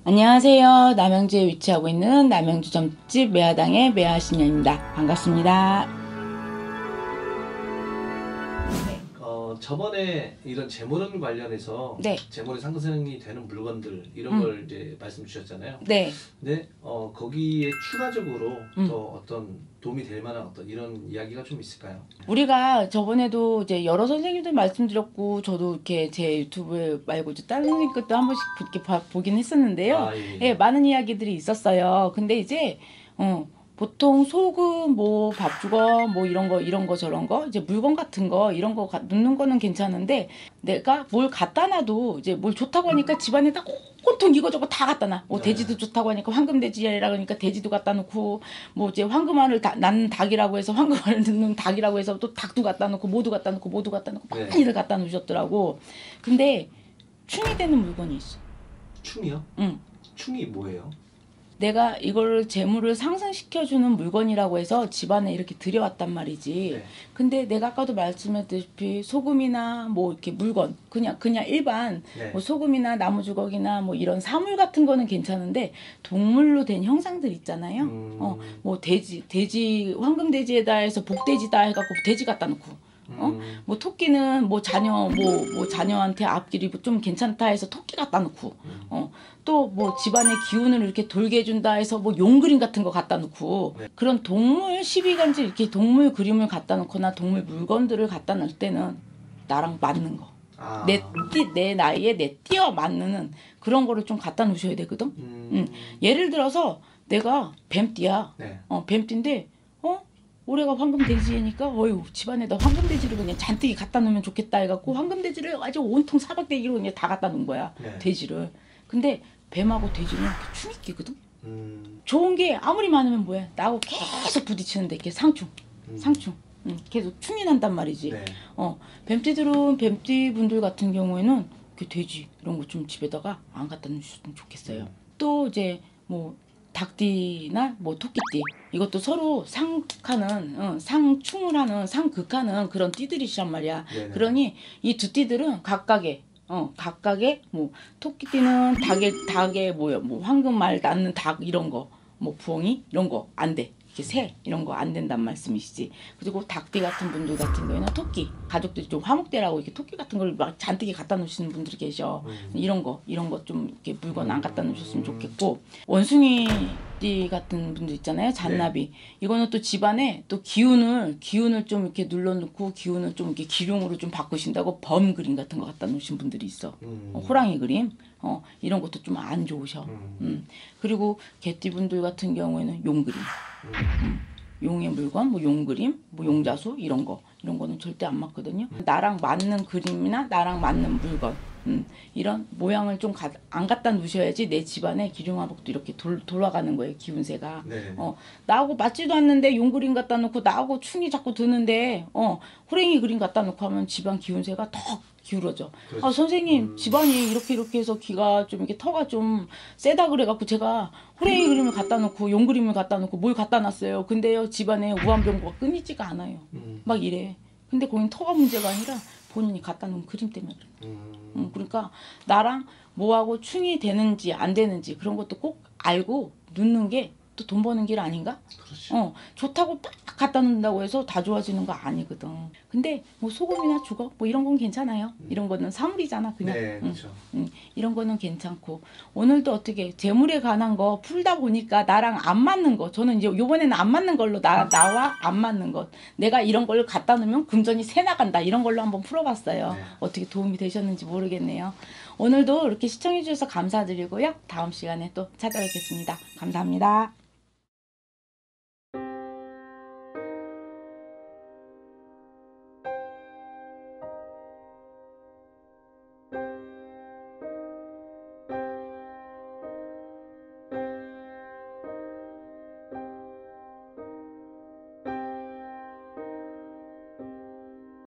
안녕하세요. 남양주에 위치하고 있는 남양주 점집 매화당의 매화신녀입니다. 반갑습니다. 저번에 이런 재물운 관련해서 네. 재물이 상승이 되는 물건들 이런 걸 이제 말씀 주셨잖아요. 네. 근데 거기에 추가적으로 더 어떤 도움이 될 만한 어떤 이런 이야기가 좀 있을까요? 우리가 저번에도 이제 여러 선생님들 말씀드렸고 저도 이렇게 제 유튜브에 말고 이제 다른 선생님 것도 한 번씩 이렇게 보긴 했었는데요. 아, 예. 예, 많은 이야기들이 있었어요. 근데 이제 보통 소금, 뭐 밥주걱, 뭐 이런 거 저런 거 이제 물건 같은 거 이런 거 넣는 거는 괜찮은데 내가 뭘 갖다 놔도 이제 뭘 좋다고 하니까 집안에다 온통 이거저거 다 갖다 놔. 뭐 네. 돼지도 좋다고 하니까 황금돼지라 그러니까 돼지도 갖다 놓고 뭐 이제 황금알을 낳는 닭이라고 해서 황금알을 넣는 닭이라고 해서 또 닭도 갖다 놓고 모두 갖다 놓고 모두 갖다 놓고 네. 많이들 갖다 놓으셨더라고. 근데 충이 되는 물건이 있어. 충이요? 응. 충이 뭐예요? 내가 이걸 재물을 상승시켜주는 물건이라고 해서 집안에 이렇게 들여왔단 말이지. 네. 근데 내가 아까도 말씀했다시피 소금이나 뭐 이렇게 물건 그냥 일반 네. 뭐 소금이나 나무주걱이나 뭐 이런 사물 같은 거는 괜찮은데 동물로 된 형상들 있잖아요. 뭐 돼지 황금돼지에다 해서 복돼지다 해갖고 돼지 갖다 놓고. 뭐 토끼는 뭐 자녀한테 앞길이 좀 괜찮다 해서 토끼 갖다 놓고, 또 뭐 집안의 기운을 이렇게 돌게 해준다 해서 뭐 용 그림 같은 거 갖다 놓고, 네. 그런 동물 시비간지 이렇게 동물 그림을 갖다 놓거나 동물 물건들을 갖다 놓을 때는 나랑 맞는 거. 아. 내 나이에 내 띠와 맞는 그런 거를 좀 갖다 놓으셔야 되거든. 예를 들어서 내가 뱀띠야. 네. 뱀띠인데 올해가 황금돼지니까 어휴 집안에다 황금돼지를 그냥 잔뜩 갖다 놓으면 좋겠다 해갖고 황금돼지를 아주 온통 사박대기로 그냥 다 갖다 놓은 거야. 네. 돼지를. 근데 뱀하고 돼지는 이렇게 충이 끼거든. 좋은 게 아무리 많으면 뭐야 나하고 계속 부딪히는데 이렇게 상충. 계속 충이 난단 말이지. 네. 뱀띠 분들 같은 경우에는 그 돼지 이런 거 좀 집에다가 안 갖다 놓으셨으면 좋겠어요. 또 이제 뭐 닭띠나 뭐 토끼띠 이것도 서로 상충을 하는 상극하는 그런 띠들이시란 말이야. 네네. 그러니 이 두 띠들은 각각의 뭐 토끼띠는 닭의 뭐야 뭐 황금알 낳는 닭 이런 거 뭐 부엉이 이런 거 안 돼. 이렇게 새 이런 거 안 된단 말씀이시지. 그리고 닭띠 같은 분들 같은 경우에는 토끼 가족들이 좀 화목대라고 이렇게 토끼 같은 걸 막 잔뜩 갖다 놓으시는 분들이 계셔. 이런 거 좀 이렇게 물건 안 갖다 놓으셨으면 좋겠고, 원숭이띠 같은 분들 있잖아요. 잔나비. 이거는 또 집안에 또 기운을 좀 이렇게 눌러놓고 기운을 좀 이렇게 기룡으로 좀 바꾸신다고 범 그림 같은 거 갖다 놓으신 분들이 있어. 호랑이 그림. 이런 것도 좀 안 좋으셔. 그리고 개띠 분들 같은 경우에는 용 그림. 용의 물건, 뭐 용 그림, 뭐 용자수 이런 거는 절대 안 맞거든요. 나랑 맞는 그림이나 나랑 맞는 물건, 이런 모양을 좀 안 갖다 놓으셔야지 내 집안에 기중화복도 이렇게 돌아가는 거예요. 기운세가. 네. 나하고 맞지도 않는데 용 그림 갖다 놓고 나하고 충이 자꾸 드는데 호랭이 그림 갖다 놓고 하면 집안 기운세가 더 기울어져. 그렇죠. 아, 선생님 집안이 이렇게 해서 기가 좀 이렇게 터가 좀 세다 그래갖고 제가 호랭이 그림을 갖다 놓고 용 그림을 갖다 놓고 뭘 갖다 놨어요. 근데요 집안에 우한병고가 끊이지가 않아요. 막 이래. 근데 거긴 터가 문제가 아니라 본인이 갖다 놓은 그림 때문에 그래. 그러니까 나랑 뭐하고 충이 되는지 안 되는지 그런 것도 꼭 알고 놓는 게 또 돈 버는 길 아닌가? 그렇죠. 좋다고 딱 갖다 놓는다고 해서 다 좋아지는 거 아니거든. 근데 뭐 소금이나 주걱 뭐 이런 건 괜찮아요. 이런 거는 사물이잖아 그냥. 네, 그렇죠. 이런 거는 괜찮고, 오늘도 어떻게 재물에 관한 거 풀다 보니까 나랑 안 맞는 거, 저는 이제 요번에는 안 맞는 걸로 나와 안 맞는 것, 내가 이런 걸 갖다 놓으면 금전이 새 나간다 이런 걸로 한번 풀어봤어요. 네. 어떻게 도움이 되셨는지 모르겠네요. 오늘도 이렇게 시청해 주셔서 감사드리고요. 다음 시간에 또 찾아뵙겠습니다. 감사합니다.